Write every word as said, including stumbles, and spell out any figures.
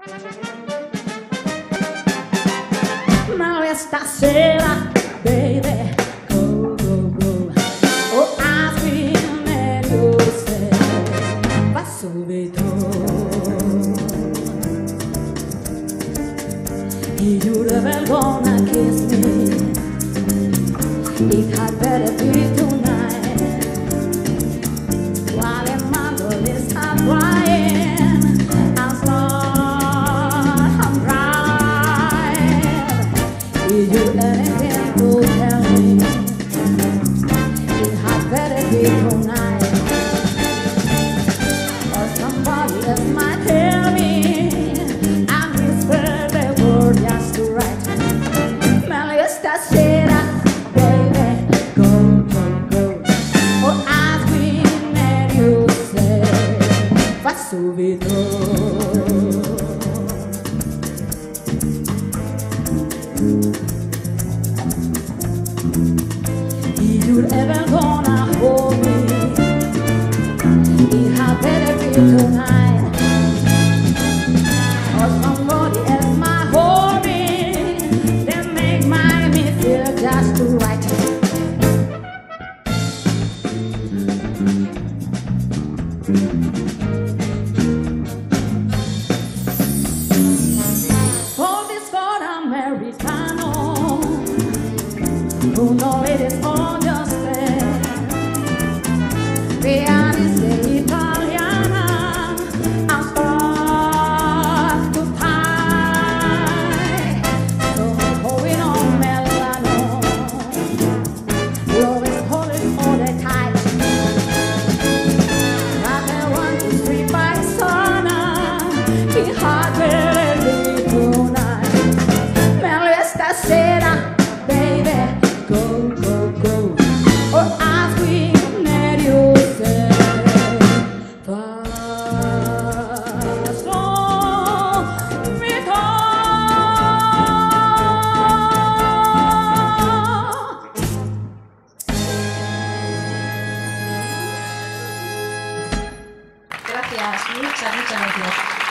Ma stasera, baby, go, go, go. Oh, apri meglio se va subito. You never gonna kiss me. It had better be tonight. While your mother is not crying, I'm sorry, I'm right. Is you anything to tell me? It had better be tonight. Or somebody else might tell me I'm whispered the word just to write. Meglio stasera, baby, go, go, go. Oh, apri meglio se fa subito. If you're ever gonna hold me, it had better be tonight. Or somebody else might hold me, then make my me feel just right. For this for Americano, who know it is all just fair. Pianiste Italiana, I'm stuck to tie. So I'm going on Milano, love is holding all the tight. Got a one, two, three, five, sana, be hard really tonight. Meglio stasera, baby, go, go, go. Or apri meglio se fa subito. Gracias, muchas, muchas gracias.